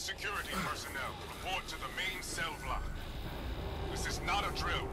security personnel, report to the main cell block. This is not a drill.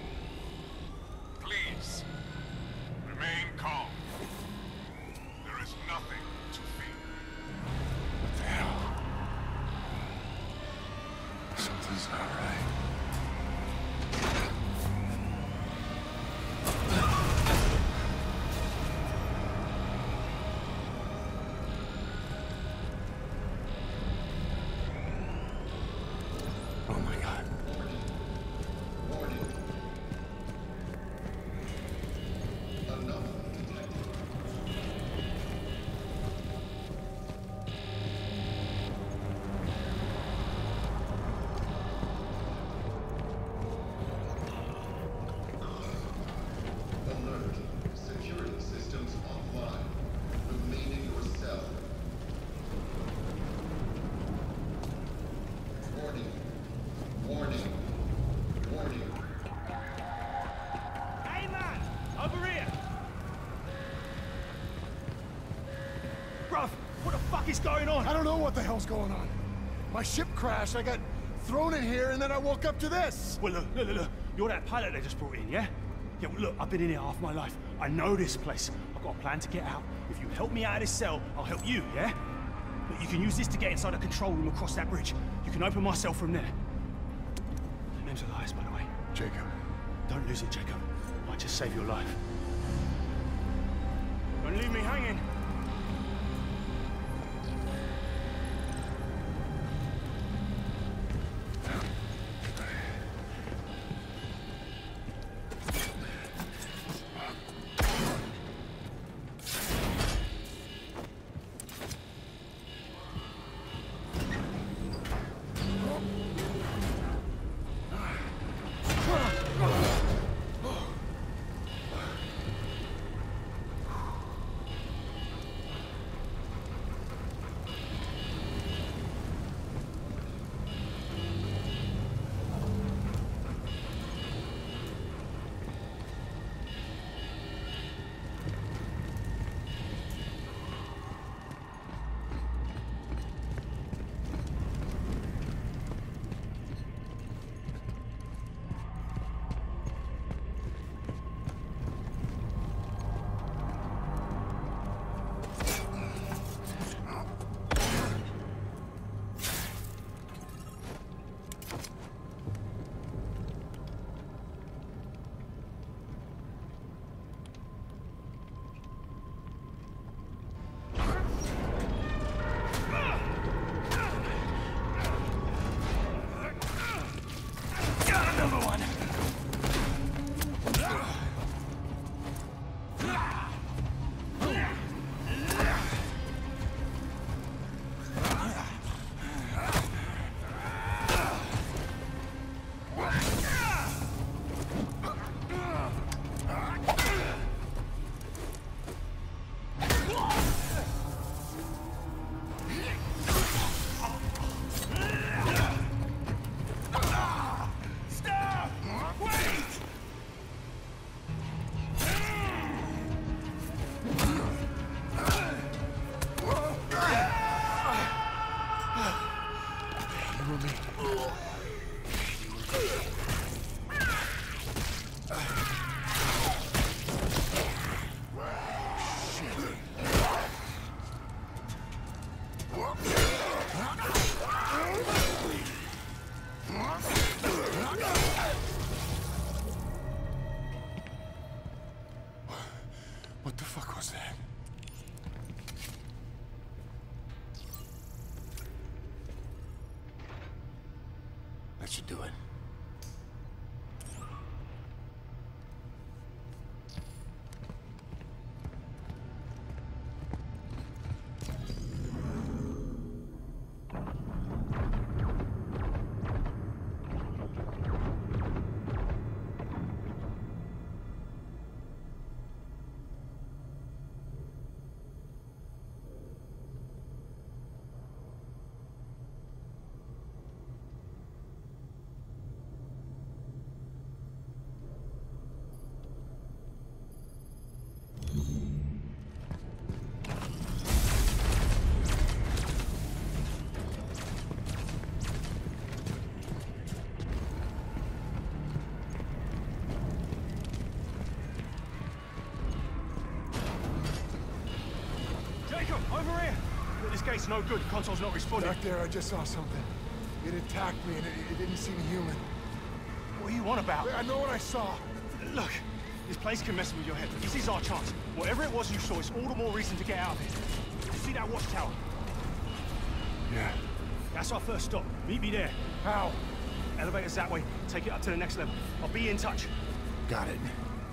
Please, remain calm. There is nothing to fear. What the hell? Something's not right. Oh my God. Alert. Security systems offline. Remain in your cell. Warning. Warning. Warning. Hey man! Over here! Bruv, what the fuck is going on? I don't know what the hell's going on. My ship crashed, I got thrown in here, and then I woke up to this. Well, look. You're that pilot they just brought in, yeah? Yeah, well, look, I've been in here half my life. I know this place. I've got a plan to get out. If you help me out of this cell, I'll help you, yeah? But you can use this to get inside a control room across that bridge. You can open my cell from there. The name's Elias, by the way. Jacob. Don't lose it, Jacob. Might just save your life. Don't leave me hanging. What the fuck was that? That should do it. It's no good. The console's not responding. Back there, I just saw something. It attacked me, and it didn't seem human. What are you on about? I know what I saw. Look, this place can mess with your head. This is our chance. Whatever it was you saw, it's all the more reason to get out of here. You see that watchtower? Yeah. That's our first stop. Meet me there. How? Elevator's that way. Take it up to the next level. I'll be in touch. Got it.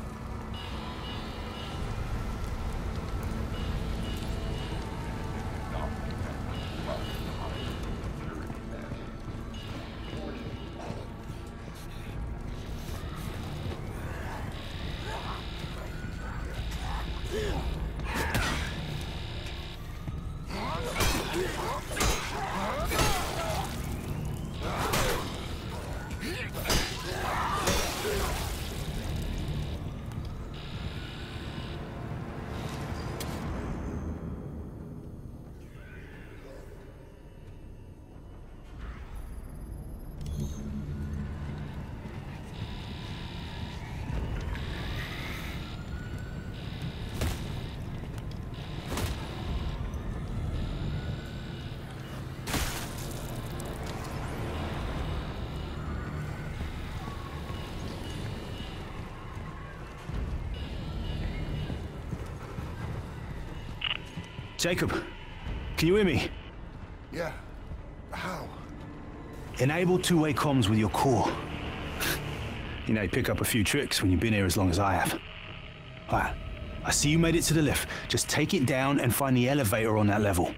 Jacob, can you hear me? Yeah. How? Enable two-way comms with your core. You know, you pick up a few tricks when you've been here as long as I have. Alright, I see you made it to the lift. Just take it down and find the elevator on that level.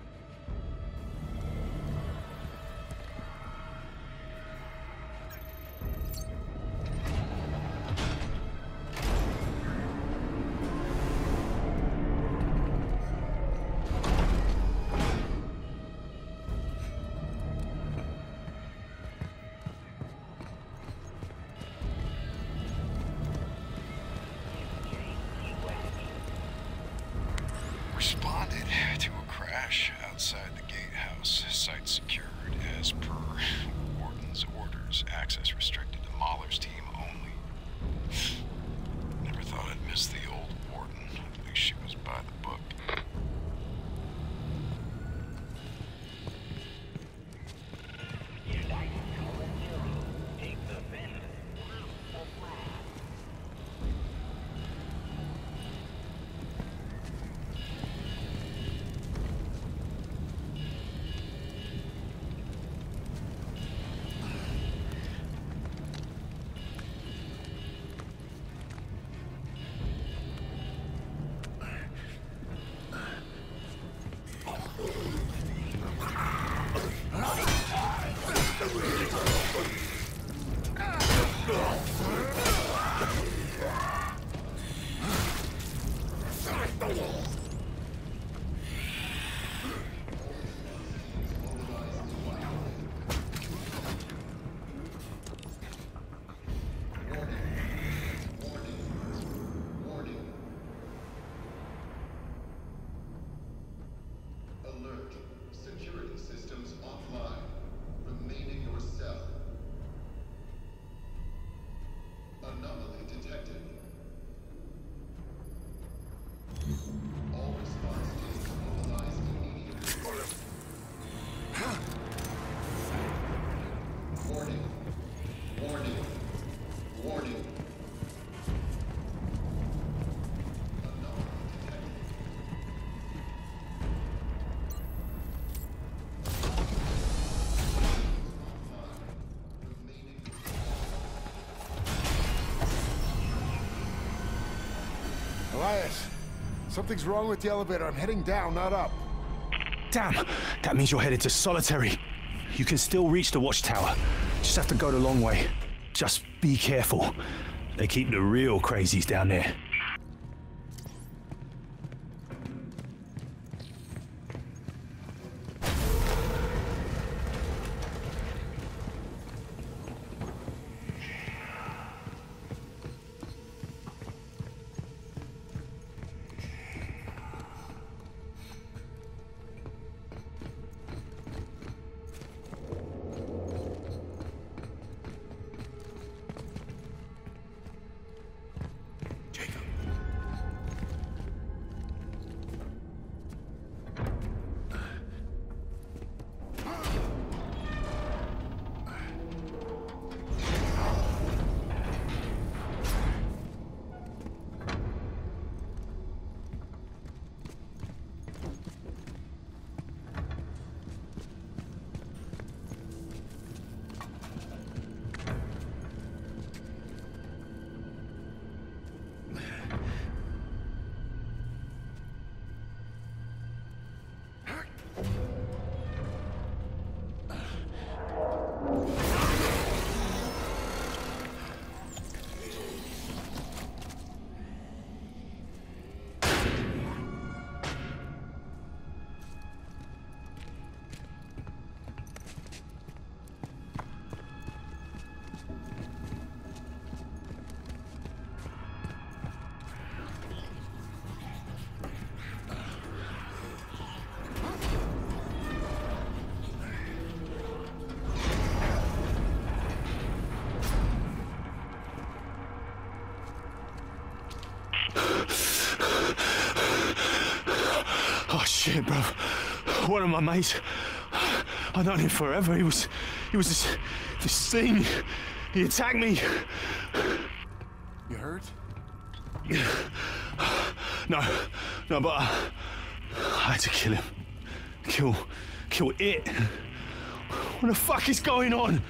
Responded to a crash outside the gatehouse. Site secured as per Warden's orders. Access restricted to Mahler's team only. Never thought I'd miss the old Warden. At least she was by the book. Alert. Security systems offline. Remain in your cell. Anomaly detected. All response teams mobilized immediately. Warning. Warning. Warning. Anomaly detected. Elias, something's wrong with the elevator. I'm heading down, not up. Damn! That means you're headed to Solitary. You can still reach the watchtower. Just have to go the long way. Just be careful. They keep the real crazies down there. Jacob. Shit, bro. One of my mates. I've known him forever. He was this thing. He attacked me. You hurt? No, but I had to kill him. Kill it. What the fuck is going on?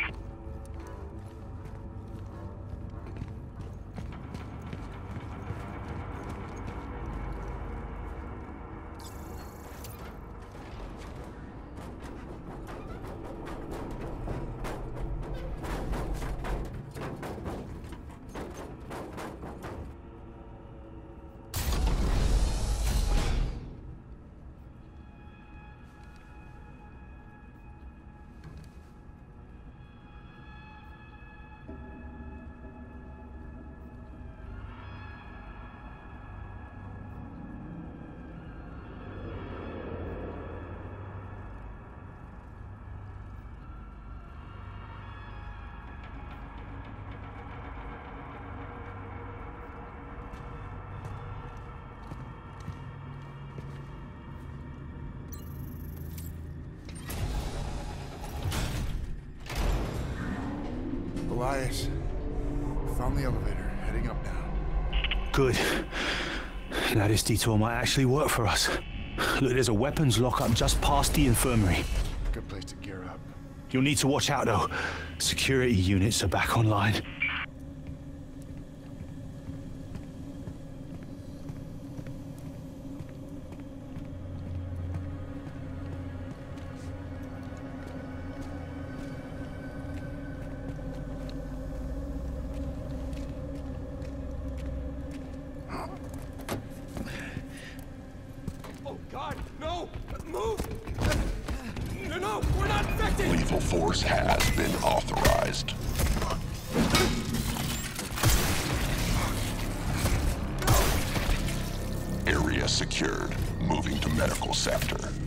Elias, found the elevator, heading up now. Good. Now this detour might actually work for us. Look, there's a weapons lockup just past the infirmary. Good place to gear up. You'll need to watch out, though. Security units are back online. God, no! Move! No, we're not infected! Lethal force has been authorized. Area secured. Moving to medical sector.